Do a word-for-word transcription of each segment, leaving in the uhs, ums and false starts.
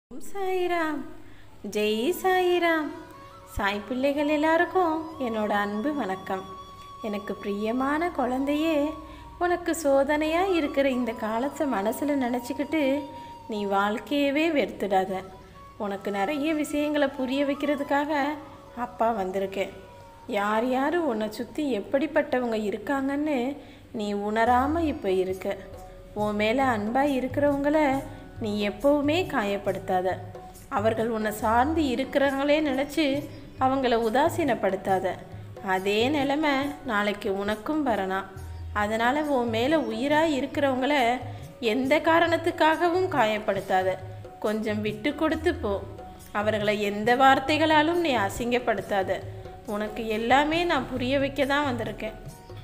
ஓம் சாயிராம். ஜெய் சாயிராம். சாய் பிள்ளைகள் எல்லாருக்கும் என்னோட அன்பு வணக்கம். எனக்கு பிரியமான குழந்தையே, உனக்கு சோதனையாக இருக்கிற இந்த காலத்தை மனசில் நினச்சிக்கிட்டு நீ வாழ்க்கையவே வெறுத்துடாத. உனக்கு நிறைய விஷயங்களை புரிய வைக்கிறதுக்காக அப்பா வந்திருக்கேன். யார் யார் உன்னை சுற்றி எப்படிப்பட்டவங்க இருக்காங்கன்னு நீ உணராமல் இப்போ இருக்க. உன் மேலே அன்பாக இருக்கிறவங்கள நீ எப்போவுமே காயப்படுத்தாத. அவர்கள் உன்னை சார்ந்து இருக்கிறவங்களே நினச்சி அவங்கள உதாசீனப்படுத்தாத. அதே நிலைமை நாளைக்கு உனக்கும் வரலாம். அதனால் உன் மேலே உயிராக இருக்கிறவங்கள எந்த காரணத்துக்காகவும் காயப்படுத்தாத. கொஞ்சம் விட்டு கொடுத்து போ. அவர்களை எந்த வார்த்தைகளாலும் நீ அசிங்கப்படுத்தாத. உனக்கு எல்லாமே நான் புரிய வைக்க தான் வந்திருக்கேன்.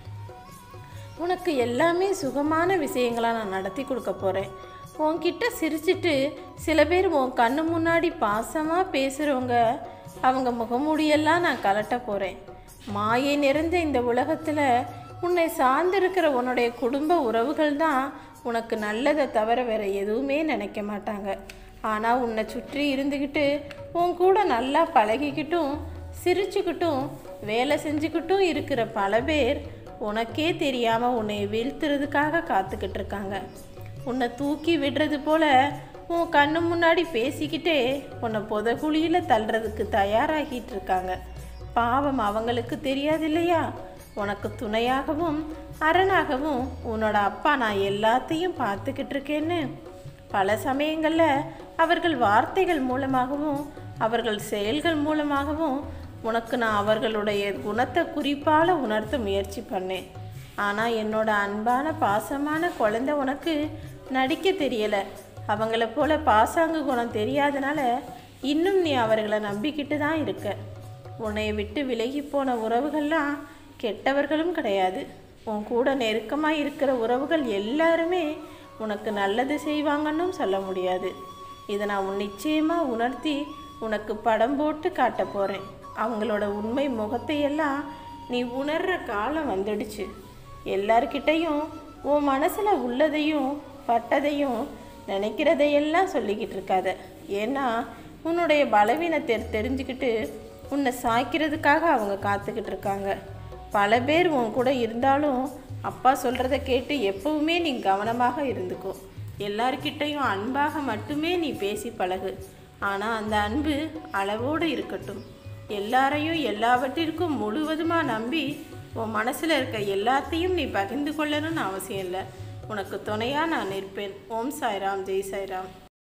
உனக்கு எல்லாமே சுகமான விஷயங்களாக நான் நடத்தி கொடுக்க போகிறேன். உன்கிட்ட சிரிச்சிட்டு சில பேர் உன் கண்ணு முன்னாடி பாசமாக பேசுகிறவங்க, அவங்க முகமூடியெல்லாம் நான் கலட்ட போகிறேன். மாயை நிறைந்த இந்த உலகத்தில் உன்னை சார்ந்திருக்கிற உன்னுடைய குடும்ப உறவுகள் தான் உனக்கு நல்லதை தவிர வேறு எதுவுமே நினைக்க மாட்டாங்க. ஆனால் உன்னை சுற்றி இருந்துக்கிட்டு உன் கூட நல்லா பழகிக்கிட்டும் சிரிச்சுக்கிட்டும் வேலை செஞ்சுக்கிட்டும் இருக்கிற பல பேர் உனக்கே தெரியாமல் உன்னை வீழ்த்துறதுக்காக காத்துக்கிட்டு இருக்காங்க. உன்னை தூக்கி விடுறது போல் உன் கண்ணு முன்னாடி பேசிக்கிட்டே உன்னை புதகுழியில் தள்ளுறதுக்கு தயாராகிட்டு இருக்காங்க. பாவம் அவங்களுக்கு தெரியாது இல்லையா? உனக்கு துணையாகவும் அரணாகவும் உன்னோட அப்பா நான் எல்லாத்தையும் பார்த்துக்கிட்டு இருக்கேன்னு. பல சமயங்களில் அவர்கள் வார்த்தைகள் மூலமாகவும் அவர்கள் செயல்கள் மூலமாகவும் உனக்கு நான் அவர்களுடைய குணத்தை குறிப்பால் உணர்த்த முயற்சி பண்ணேன். ஆனால் என்னோட அன்பான பாசமான குழந்தை உனக்கு நடிக்க தெரியலை. அவங்கள போல் பாசாங்கு குணம் தெரியாதனால இன்னும் நீ அவர்களை நம்பிக்கிட்டு தான் இருக்க. உன்னை விட்டு விலகி போன உறவுகள்லாம் கெட்டவர்களும் கிடையாது. உன் கூட நெருக்கமாக இருக்கிற உறவுகள் எல்லாருமே உனக்கு நல்லது செய்வாங்கன்னு சொல்ல முடியாது. இதை நான் உன் நிச்சயமாக உணர்த்தி உனக்கு படம் போட்டு காட்ட போகிறேன். அவங்களோட உண்மை முகத்தையெல்லாம் நீ உணர்கிற காலம் வந்துடுச்சு. எல்லார்கிட்டையும் உன் மனசில் உள்ளதையும் பட்டதையும் நினைக்கிறதையெல்லாம் சொல்லிக்கிட்டு இருக்காத. ஏன்னா உன்னுடைய பலவீனத்தை தெரிஞ்சுக்கிட்டு உன்னை சாய்க்கிறதுக்காக அவங்க காத்துக்கிட்டு இருக்காங்க. பல பேர் உன் கூட இருந்தாலும் அப்பா சொல்கிறத கேட்டு எப்பவுமே நீ கவனமாக இருந்துக்கோ. எல்லார்கிட்டையும் அன்பாக மட்டுமே நீ பேசி பழகு. ஆனால் அந்த அன்பு அளவோடு இருக்கட்டும். எல்லாரையும் எல்லாவற்றிற்கும் முழுவதுமாக நம்பி உன் மனசில் இருக்க எல்லாத்தையும் நீ பகிர்ந்து கொள்ளணும்னு அவசியம் இல்லை. உனக்கு துணையாக நான் இருப்பேன். ஓம் சாய்ராம். ஜெய் சாய்ராம்.